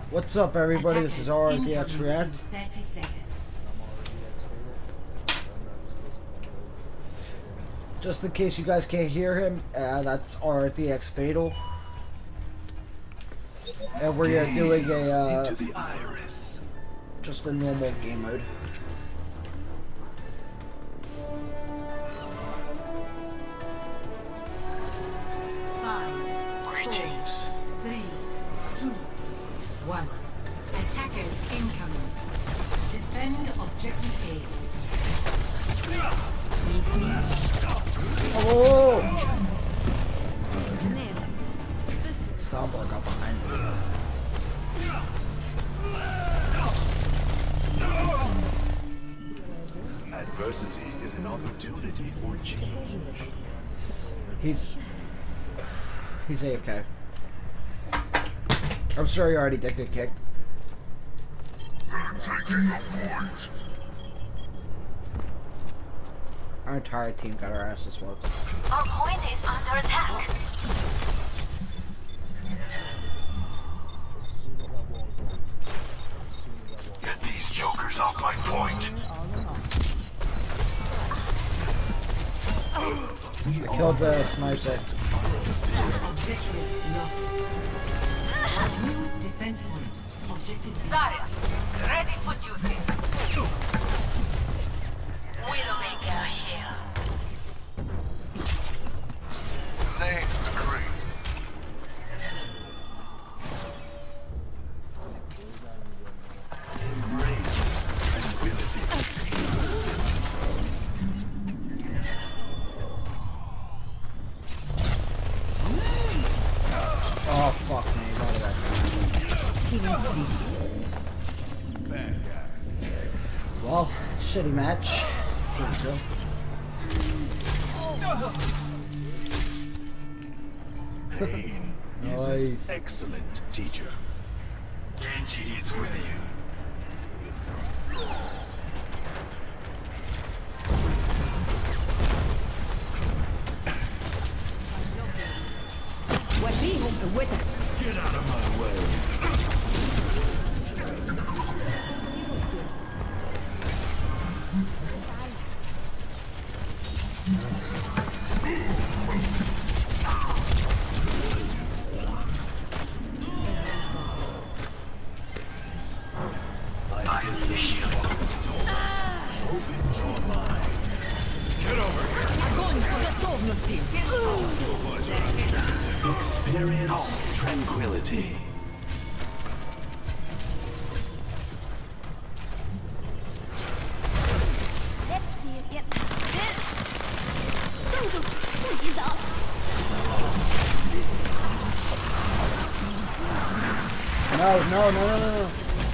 What's up, everybody? This is RTX React. 30 seconds. Just in case you guys can't hear him, that's RTX Fatal. And we're doing a into the iris. just a normal game mode. Greetings. 3, 2, 1. Attackers incoming. Defend objective A. Oh! Soundbar got behind me. Adversity is an opportunity for change. He's AFK. I'm sure he already did get kicked. Our entire team got our asses whooped. Our point is under attack. Get these jokers off my point. I killed the sniper. Objective lost. New defense point. Objective B. Zarya, ready for duty. Widowmaker here. Names agree. Embrace tranquility. Oh fuck me, out of that. Well, shitty match. Pain is an Nice. excellent teacher. Genji is with you. Get out of my way. I see the shield. Open your mind. Get over here. Experience tranquility. No.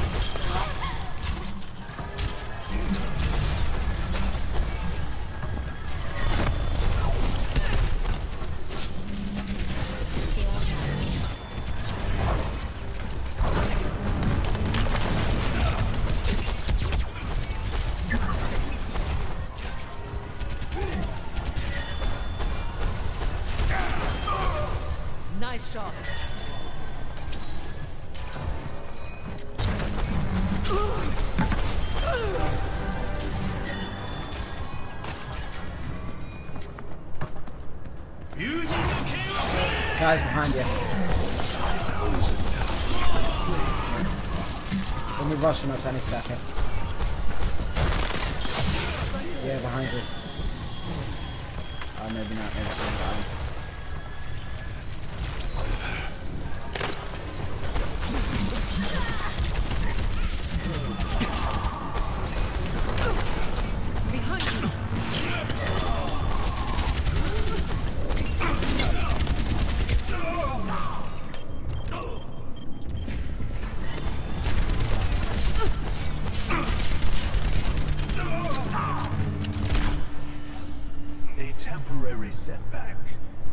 Nice shot. Guys behind you. They'll be rushing us any second. Yeah, behind you. Oh, maybe not. Maybe same time. A temporary setback.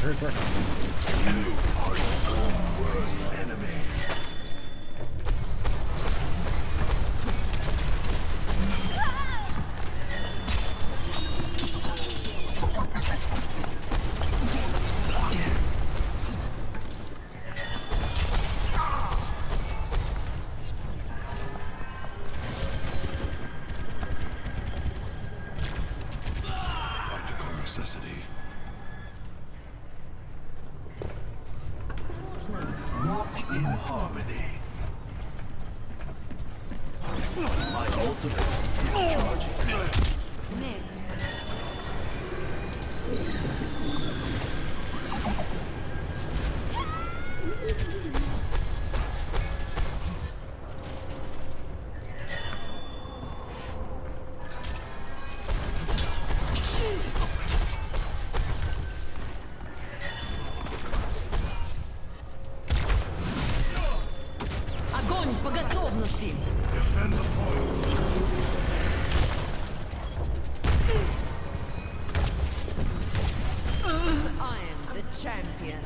Berserker. You are your own worst enemy. Practical necessity. Walk in harmony. My ultimate is charging. Огонь по готовности! Defend the point. I am the champion.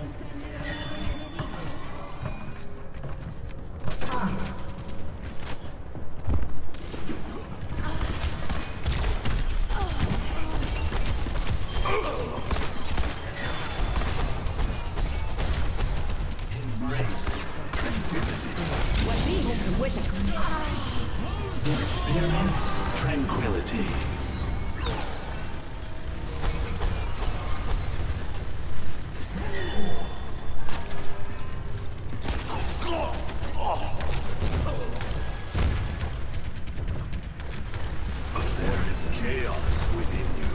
Embrace tranquility. Wadihum with Experience tranquility. There is chaos within you.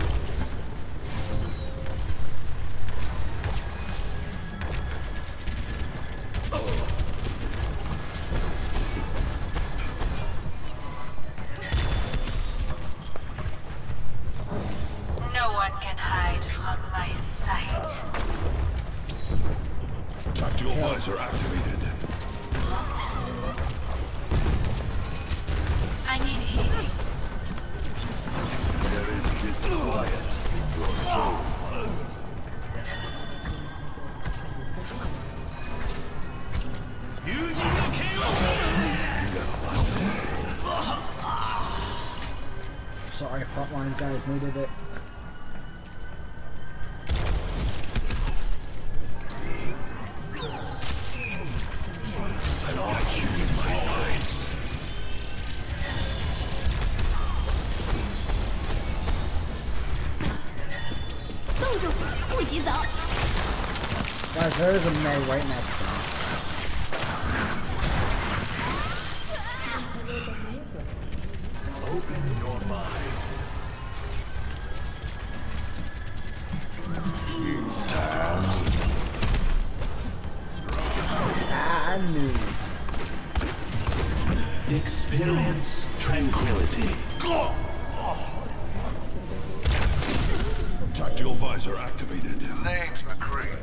No one can hide from my sight. Tactical visor activated. I need healing. There is disquiet in your soul. Sorry, frontline guys needed it. I've got you in my sights. Guys, there is a May right next to me. Open your mind. It's time. I knew. Experience tranquility. Tactical visor activated. Name's McCree.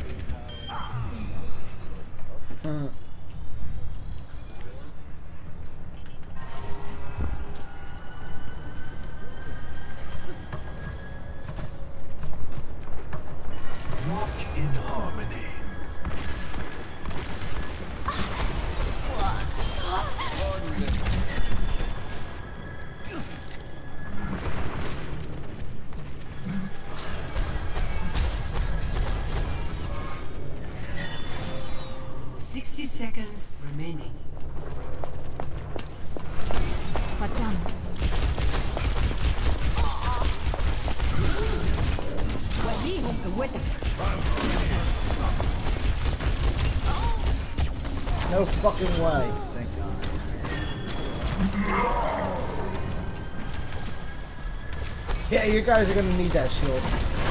Walk in harmony. Seconds remaining. Wadihum with No fucking way. Thank God. Yeah, you guys are gonna need that shield.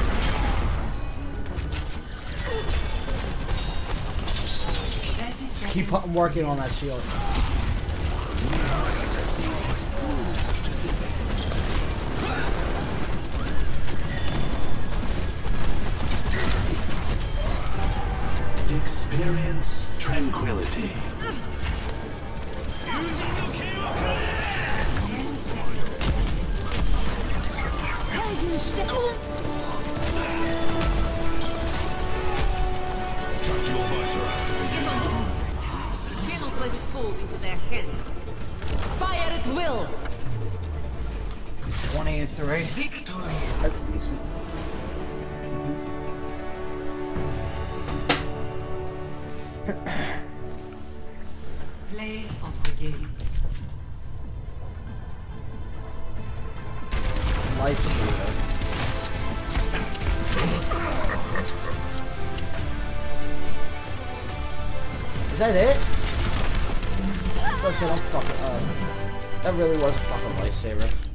Keep working on that shield. Experience tranquility. Tactical visor Cannot let us fall into their hands. Fire at will! 23. Victory. That's decent. Play of the game. Lifesaver. Is that it? Listen, I'm fucking. That really was a fucking lifesaver.